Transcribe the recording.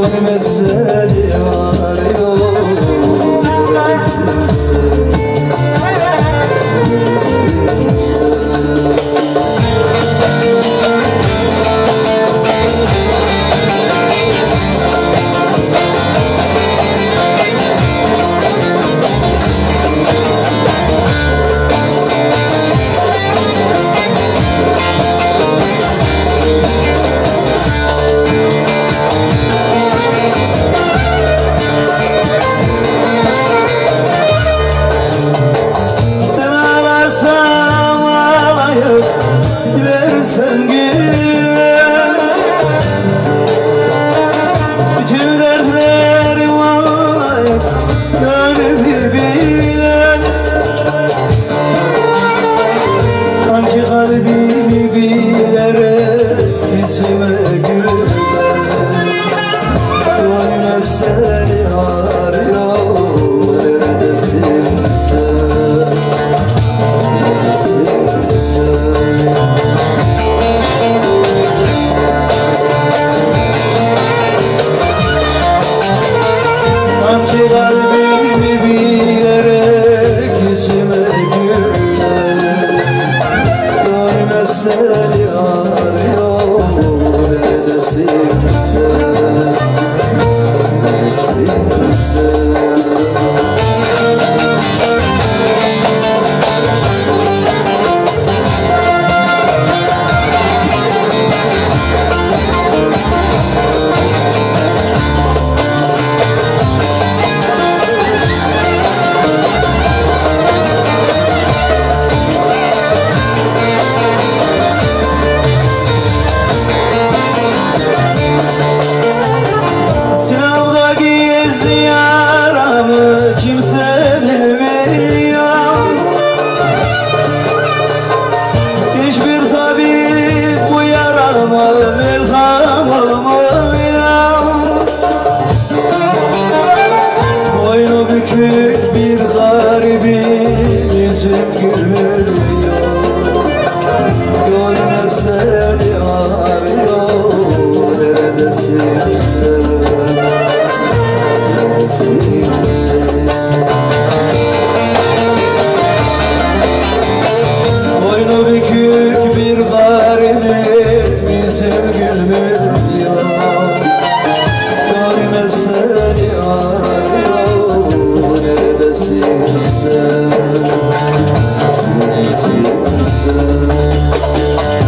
gönlüm hep seni arıyor. Neredesin sen? Neredesin sen? Versen güven, bütün dertlerim var, gönlümü bilen. Sanki kalbimi bilerek yüzüme güler. Gönlüm hep seni arıyor. Neredesin sen? Neredesin sen? Sanki kalbimi bilerek yüzüme güler. Gönlüm hep seni arıyor. Neredesin sen? Neredesin sen? Kimse bilmiyor, hiçbir tabip bu yarama melham olmuyor. Boynu bükük bir garibim, yüzüm gülmüyor. Gönlüm hep seni arıyor. Neredesin sen? Neredesin sen? Boynu bükük bir garibim, yüzüm gülmüyor. Gönlüm hep seni arıyor. Neredesin sen? Neredesin sen?